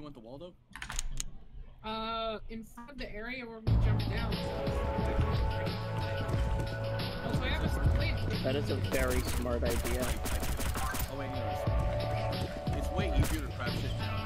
want the Waldo? In front of the area where we jumped down. Also, I have a split. That is a very smart idea. Oh wait, no. It's way easier to craft shit down.